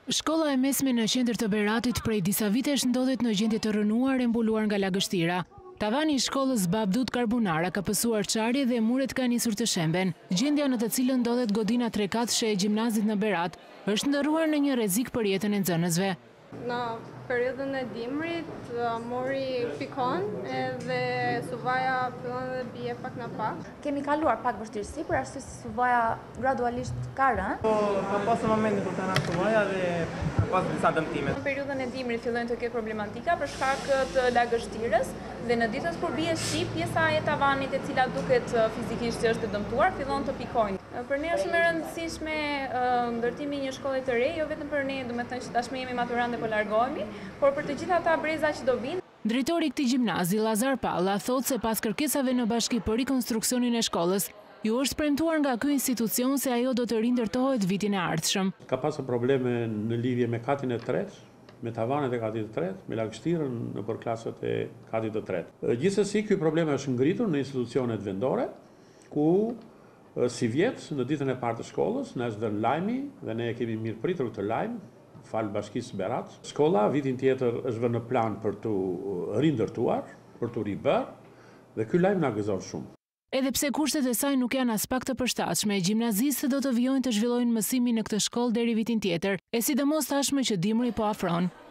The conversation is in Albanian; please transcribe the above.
Shkolla e mesme në qendër të Beratit prej disa vitesh ndodhet në gjendje të rënuar e mbuluar nga lagështira. Tavani i shkollës Babdut Karbunara ka pësuar çarje dhe muret ka nisur të shemben. Gjendja në të cilën ndodhet godina trekatëshe e gjimnazit në Berat është ndërruar në një rrezik për jetën e nxënësve. Në periudhën e dimrit mori pikon edhe suvaja fillon dhe bie pak në pak. Kemi kaluar pak vështirësi për arsye se suvaja gradualisht ka rënë. Ka pasur momente kur të rënë suvaja dhe ka pasur disa dëmtime. Në periudhën e dimrit fillojnë të ketë problematika për shkak të lagështirës dhe në ditët kur bie shi, pjesa e tavanit e cila duket fizikisht që është e dëmtuar fillon të pikojnë. Për ne është shumë e rëndësishme ndërtimi i një shkolle të re, jo vetëm për ne, domethënë që tashmë jemi maturantë po largohemi, por për të gjithë ata breza që do vinë. Drejtori i këtij gjimnazi, Lazar Palla, thotë se pas kërkesave në bashki për rikonstruksionin e shkollës, ju është premtuar nga ky institucion se ajo do të rindërtohet vitin e ardhshëm. Ka pasur probleme në lidhje me katin e tretë, me tavanet e katit të tretë, me lagështirën nëpër klasat e katit të tretë. Gjithsesi, ky problem është ngritur në institucionet vendore, ku si vjet në ditën e parë të shkollës na është dhënë lajmi dhe ne e kemi mirëpritur këtë lajm falë bashkisë Berat. Shkolla vitin tjetër është vënë në plan për të rindërtuar, për të ribërë dhe ky lajm na gëzon shumë. Edhe pse kushtet e saj nuk janë as pak të përshtatshme, gjimnazistët do të vijojnë të zhvillojnë mësimin në këtë shkollë deri vitin tjetër, e sidomos tashmë që dimri po afron.